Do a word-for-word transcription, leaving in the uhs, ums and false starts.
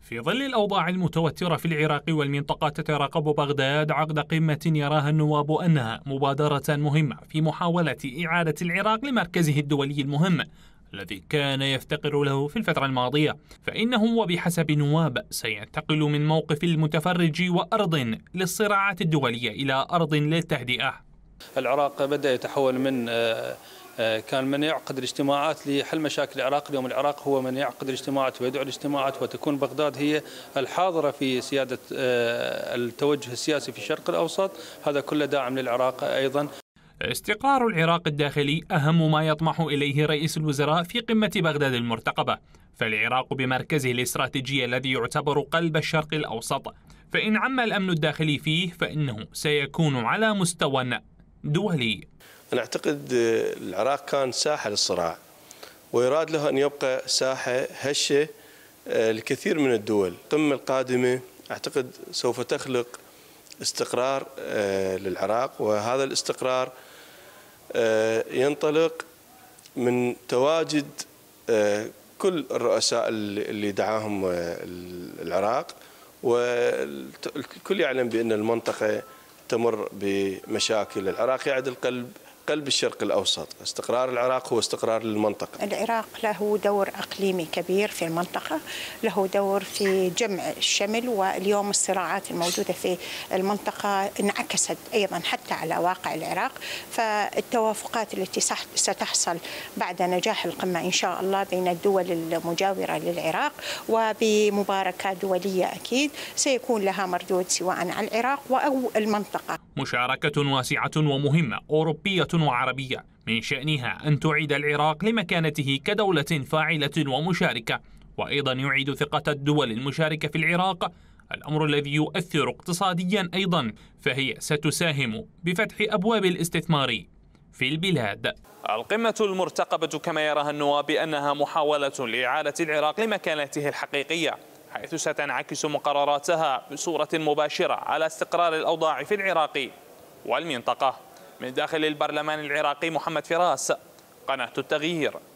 في ظل الأوضاع المتوترة في العراق والمنطقة، تترقب بغداد عقد قمة يراها النواب أنها مبادرة مهمة في محاولة إعادة العراق لمركزه الدولي المهم الذي كان يفتقر له في الفترة الماضية، فإنه وبحسب نواب سينتقل من موقف المتفرج وأرض للصراعات الدولية إلى أرض للتهدئة. العراق بدأ يتحول من كان من يعقد الاجتماعات لحل مشاكل العراق، اليوم العراق هو من يعقد الاجتماعات ويدعو الاجتماعات، وتكون بغداد هي الحاضرة في سيادة التوجه السياسي في الشرق الأوسط. هذا كله داعم للعراق أيضا. استقرار العراق الداخلي أهم ما يطمح إليه رئيس الوزراء في قمة بغداد المرتقبة، فالعراق بمركزه الاستراتيجي الذي يعتبر قلب الشرق الأوسط، فإن عم الأمن الداخلي فيه فإنه سيكون على مستوى دولي. أنا أعتقد العراق كان ساحة للصراع، ويراد له أن يبقى ساحة هشة لكثير من الدول. القمة القادمة أعتقد سوف تخلق استقرار للعراق، وهذا الاستقرار ينطلق من تواجد كل الرؤساء اللي دعاهم العراق، والكل يعلم بأن المنطقة تمر بمشاكل. العراق يعد القلب قلب الشرق الأوسط، استقرار العراق هو استقرار للمنطقة. العراق له دور إقليمي كبير في المنطقة، له دور في جمع الشمل، واليوم الصراعات الموجودة في المنطقة انعكست أيضا حتى على واقع العراق، فالتوافقات التي ستحصل بعد نجاح القمة إن شاء الله بين الدول المجاورة للعراق وبمباركات دولية أكيد سيكون لها مردود سواء على العراق أو المنطقة. مشاركة واسعة ومهمة أوروبية وعربية من شأنها أن تعيد العراق لمكانته كدولة فاعلة ومشاركة، وأيضا يعيد ثقة الدول المشاركة في العراق، الأمر الذي يؤثر اقتصاديا أيضا، فهي ستساهم بفتح أبواب الاستثمار في البلاد. القمة المرتقبة كما يراها النواب أنها محاولة لإعادة العراق لمكانته الحقيقية، حيث ستنعكس مقرراتها بصورة مباشرة على استقرار الأوضاع في العراق والمنطقة. من داخل البرلمان العراقي، محمد فراس، قناة التغيير.